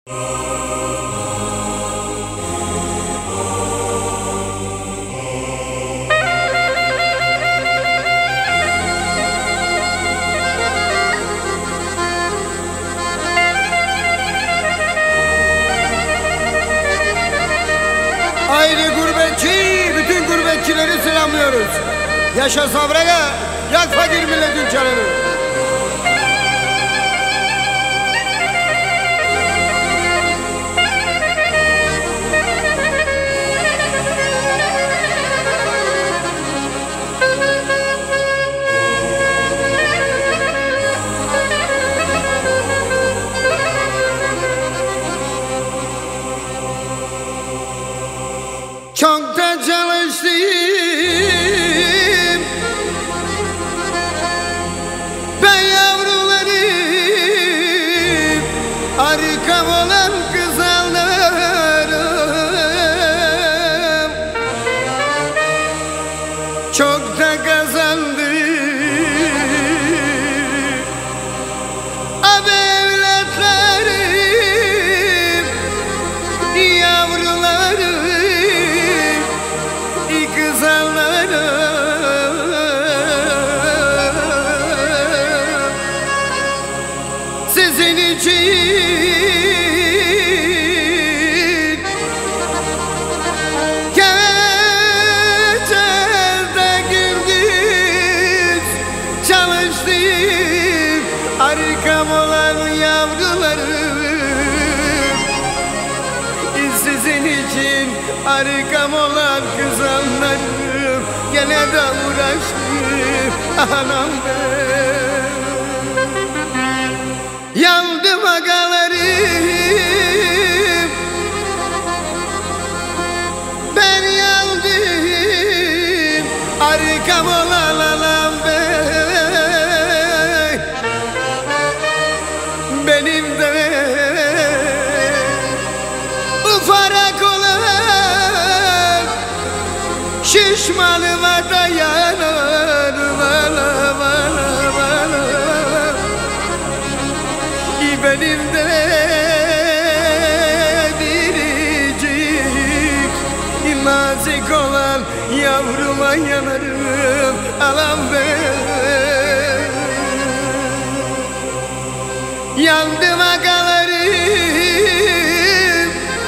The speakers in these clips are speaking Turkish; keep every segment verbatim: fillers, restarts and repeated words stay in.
Ayrı gurbetçi, bütün gurbetçileri selamlıyoruz. Yaşa Sabrega, yak fakir milletin canını. Çok da çalıştım, ben yavrularım, arkam olan kızlarım. Çok da kazandım, abi evlatlarım, yavrularım, sizin için gece de gündüz çalıştım, arkam olan yavrularım. Sizin için arkam olan kızanlarım, gene de uğraştım anam ben. Yandım agalarım, ben yandım, arkam olan anam ben. Benim de ufarak olan şişmanıma dayanır bana bana bana. Benim de biricik nazik olan yavruma yanarım alam ben. Yandım agalarım,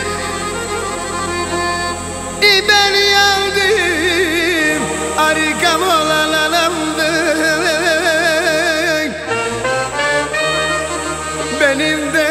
ben yandım, arkam olan anamdır. Benim de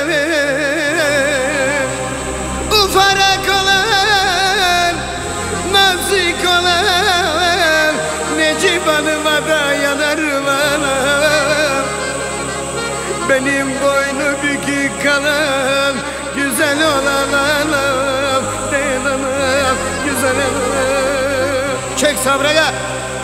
ufarak olan, nazik olan Necip Hanım'a da yanarım anam. Benim boynu bükük kalan, güzel olan anam, değil anam, güzel anam. Çek Sabrega.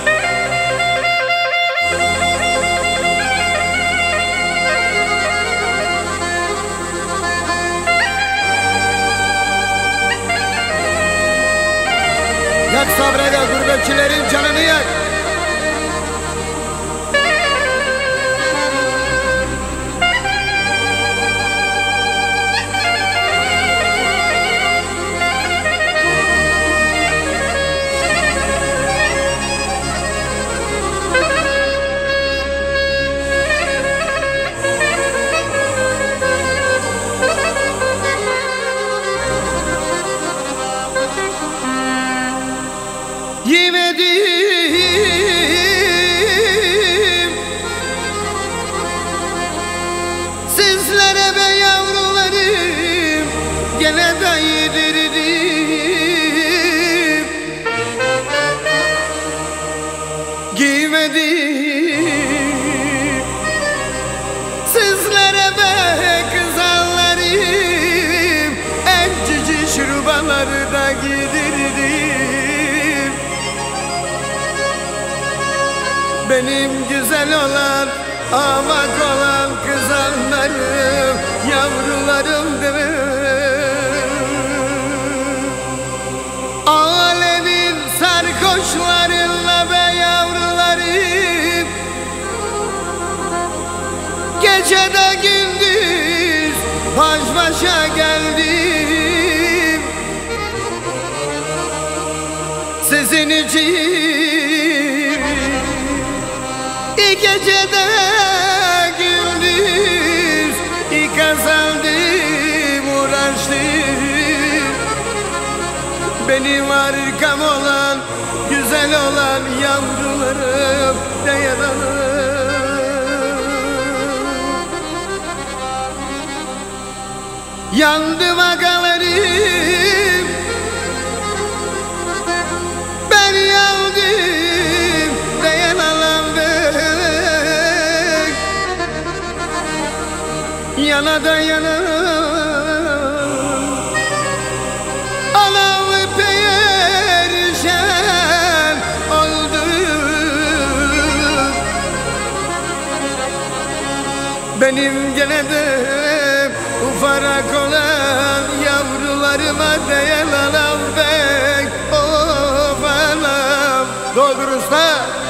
Yak Sabrega, gurbetçilerin canını yak. Yemedim sizlere be yavrularım, gene de yedirdim. Giymedim sizlere be kızanlarım, en cici şurubaları da giydirdim. Benim güzel olan, amak olan kızanlarım, yavrularım demem. Alemin sarkoşlarıyla be yavrularım, gece de gündüz baş baş başa geldim sizin için. İki gecede gündüz kazandım, uğraştım. Benim arkam olan, güzel olan yavrularım dayanalım. Yandım agalarım, ben yandım, dayanalım ben. Yana da yana anam perişan oldu. Benim gene de ufarak olan yavrularıma dayanalım ben. Of anam, doldur usta.